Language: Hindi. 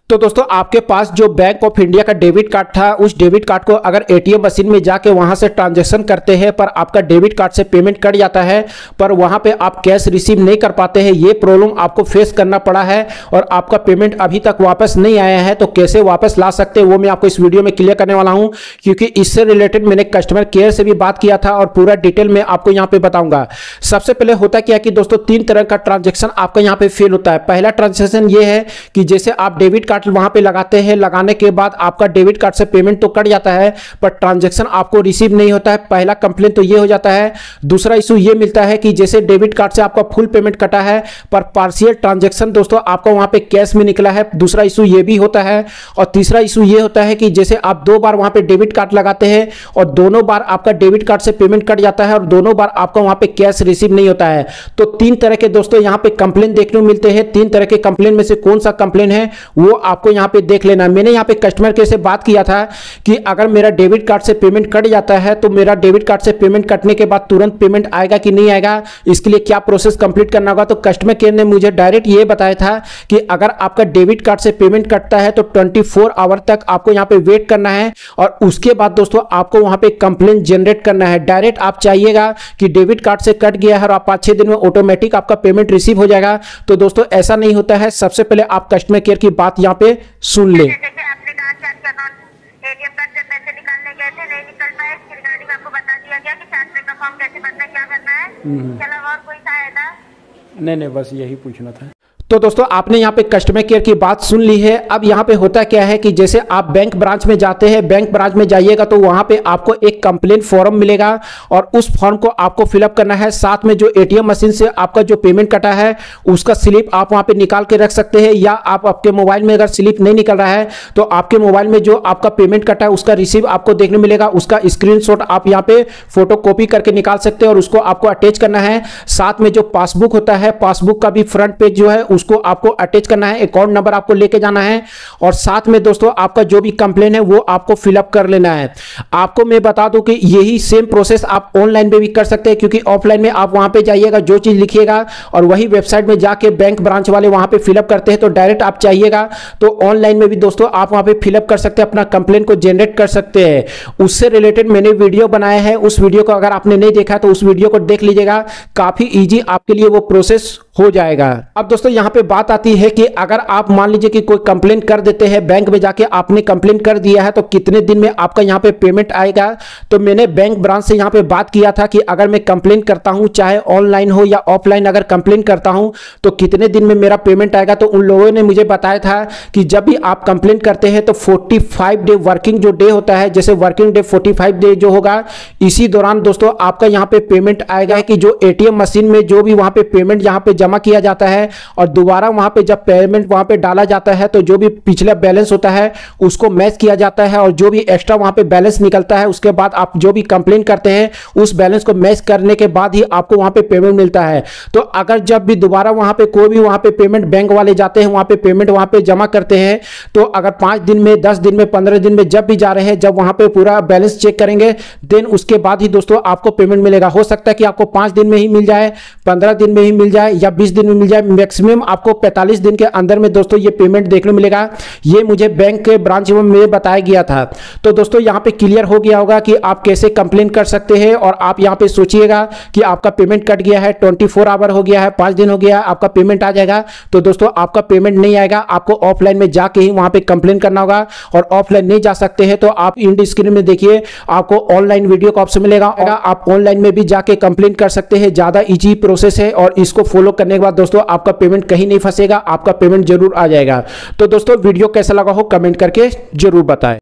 तो दोस्तों आपके पास जो बैंक ऑफ इंडिया का डेबिट कार्ड था, उस डेबिट कार्ड को अगर एटीएम मशीन में जाके वहां से ट्रांजैक्शन करते हैं पर आपका डेबिट कार्ड से पेमेंट कट जाता है, पर वहां पे आप कैश रिसीव नहीं कर पाते हैं, ये प्रॉब्लम आपको फेस करना पड़ा है और आपका पेमेंट अभी तक वापस नहीं आया है, तो कैसे वापस ला सकते हैं वो मैं आपको इस वीडियो में क्लियर करने वाला हूं, क्योंकि इससे रिलेटेड मैंने कस्टमर केयर से भी बात किया था और पूरा डिटेल में आपको यहां पे बताऊंगा। सबसे पहले होता क्या कि दोस्तों 3 तरह का ट्रांजैक्शन आपका यहां पे फेल होता है। पहला ट्रांजैक्शन ये है कि जैसे आप डेबिट कार्ड वहां पे लगाते हैं, लगाने के बाद आपका डेबिट कार्ड से पेमेंट तो कट जाता है पर ट्रांजैक्शन आपको रिसीव नहीं होता है। पहला कंप्लेंट तो ये हो जाता है। दूसरा इशू ये मिलता है कि जैसे डेबिट कार्ड से आपका फुल पेमेंट कटा है पर पार्शियल ट्रांजैक्शन दोस्तों आपका वहां पे कैश में निकला है, दूसरा इशू ये भी होता है। और तीसरा इशू ये होता है कि जैसे आप 2 बार वहां पे डेबिट कार्ड लगाते हैं और दोनों बार आपका डेबिट कार्ड से पेमेंट कट जाता है और दोनों बार आपका वहां पे कैश रिसीव नहीं होता है। तो 3 तरह के दोस्तों यहां पे कंप्लेंट देखने को मिलते हैं। 3 तरह के कंप्लेंट में से कौन सा कंप्लेंट है वो आपको यहां पे देख लेना। मैंने यहां पे कस्टमर केयर से बात किया था कि अगर मेरा डेबिट कार्ड से पेमेंट कट जाता है तो मेरा डेबिट कार्ड से पेमेंट कटने के बाद तुरंत पेमेंट आएगा कि नहीं आएगा, इसके लिए क्या प्रोसेस कंप्लीट करना होगा। तो कस्टमर केयर ने मुझे डायरेक्ट ये बताया था कि अगर आपका डेबिट कार्ड से पेमेंट कटता है तो 24 आवर तक आपको यहां पे वेट करना है और उसके बाद दोस्तों आपको वहां पे कंप्लेंट जनरेट करना है। डायरेक्ट आप चाहिएगा कि डेबिट कार्ड से कट गया है और आप 5-6 दिन में ऑटोमेटिक आपका पेमेंट रिसीव हो जाएगा, तो दोस्तों ऐसा नहीं होता है। सबसे पहले आप कस्टमर केयर की बात यहां पे सुन ले। आपने कहा कि आपके अकाउंट एटीएम कार्ड से पैसे निकालने गए थे, नहीं निकल पाए, इसके रिगार्डिंग आपको बता दिया गया कि 7 रुपए का फॉर्म कैसे भरना है, क्या करना है, इसके अलावा और कोई सहायता? नहीं, बस यही पूछना था। तो दोस्तों आपने यहाँ पे कस्टमर केयर की बात सुन ली है। अब यहाँ पे होता क्या है कि जैसे आप बैंक ब्रांच में जाते हैं, बैंक ब्रांच में जाइएगा तो वहाँ पे आपको एक कंप्लेंट फॉर्म मिलेगा और उस फॉर्म को आपको फिलअप करना है। साथ में जो एटीएम मशीन से आपका जो पेमेंट कटा है उसका स्लिप आप वहाँ पे निकाल के रख सकते हैं, या आप आपके मोबाइल में अगर स्लिप नहीं निकल रहा है तो आपके मोबाइल में जो आपका पेमेंट कटा है उसका रिसीव आपको देखने मिलेगा, उसका स्क्रीनशॉट आप यहाँ पे फोटो कॉपी करके निकाल सकते हैं और उसको आपको अटैच करना है। साथ में जो पासबुक होता है, पासबुक का भी फ्रंट पेज जो है उसको आपको अटैच करना है, अकाउंट नंबर आपको लेके जाना है और साथ में दोस्तों आपका जो भी कंप्लेन है वो आपको फिलअप कर लेना है। आपको मैं बता दूं कि यही सेम प्रोसेस आप ऑनलाइन में भी कर सकते हैं, क्योंकि ऑफलाइन में आप वहां पे जाइएगा, जो चीज लिखिएगा और वही वेबसाइट में जाके बैंक ब्रांच वाले वहां पे फिलअप करते हैं, तो डायरेक्ट आप चाहिएगा तो ऑनलाइन में भी दोस्तों आप वहां पे फिलअप कर सकते हैं, अपना कंप्लेन को जनरेट कर सकते हैं। उससे रिलेटेड मैंने वीडियो बनाया है, उस वीडियो को अगर आपने नहीं देखा तो उस वीडियो को देख लीजिएगा, काफी ईजी आपके लिए वो प्रोसेस हो जाएगा। अब दोस्तों यहाँ पे बात आती है कि अगर आप मान लीजिए कि कोई कंप्लेंट कर देते हैं, बैंक में जाके आपने कंप्लेंट कर दिया है, तो कितने दिन में आपका यहाँ पे पेमेंट आएगा। तो मैंने बैंक ब्रांच से यहाँ पे बात किया था कि अगर मैं कंप्लेंट करता हूँ, चाहे ऑनलाइन हो या ऑफलाइन, अगर कंप्लेंट करता हूँ तो कितने दिन में मेरा पेमेंट आएगा। तो उन लोगों ने मुझे बताया था कि जब भी आप कंप्लेंट करते हैं तो 45 डे वर्किंग जो डे होता है, जैसे वर्किंग डे 45 डे जो होगा, इसी दौरान दोस्तों आपका यहाँ पे पेमेंट आएगा कि जो एटीएम मशीन में जो भी वहां पे पेमेंट यहाँ पे जमा किया जाता है और दोबारा वहां पे जब पेमेंट वहां पे डाला जाता है तो जो भी पिछला बैलेंस होता है उसको मैच किया जाता है और जो भी एक्स्ट्रा वहां पे बैलेंस निकलता है उसके बाद आप जो भी कंप्लेंट करते हैं उस बैलेंस को मैच करने के बाद ही आपको वहां पे पेमेंट मिलता है। तो अगर जब भी दोबारा वहां पे कोई भी वहां पे पेमेंट बैंक वाले जाते हैं, वहां पे पेमेंट वहां पे जमा करते हैं, तो अगर 5 दिन में, 10 दिन में, 15 दिन में जब भी जा रहे हैं, जब वहां पे पूरा बैलेंस चेक करेंगे देन उसके बाद ही दोस्तों आपको पेमेंट मिलेगा। हो सकता है कि आपको 5 दिन में ही मिल जाए, 15 दिन में ही मिल जाए या 20 दिन में मिल जाए, मैक्सिमम आपको 45 दिन के अंदर में दोस्तों ये पेमेंट देखने मिलेगा। ये मुझे बैंक के ब्रांच में बताया गया था। तो दोस्तों यहाँ पे क्लियर हो गया होगा कि आप कैसे कंप्लेन कर सकते हैं और आप यहाँ पे सोचिएगा कि आपका पेमेंट कट गया है, 24 आवर हो गया है, 5 दिन हो गया है, आपका पेमेंट आ जाएगा। तो दोस्तों आपका पेमेंट नहीं आएगा, आपको ऑफलाइन में जाके ही वहां पे कंप्लेन करना होगा और ऑफलाइन नहीं जा सकते हैं तो आप इंड स्क्रीन में देखिए, आपको ऑनलाइन वीडियो का ऑप्शन मिलेगा और आप ऑनलाइन में भी जाके कंप्लेन कर सकते हैं। ज्यादा इजी प्रोसेस है और इसको फॉलो करने के बाद दोस्तों आपका पेमेंट कहीं नहीं फंसेगा, आपका पेमेंट जरूर आ जाएगा। तो दोस्तों वीडियो कैसा लगा हो कमेंट करके जरूर बताएं।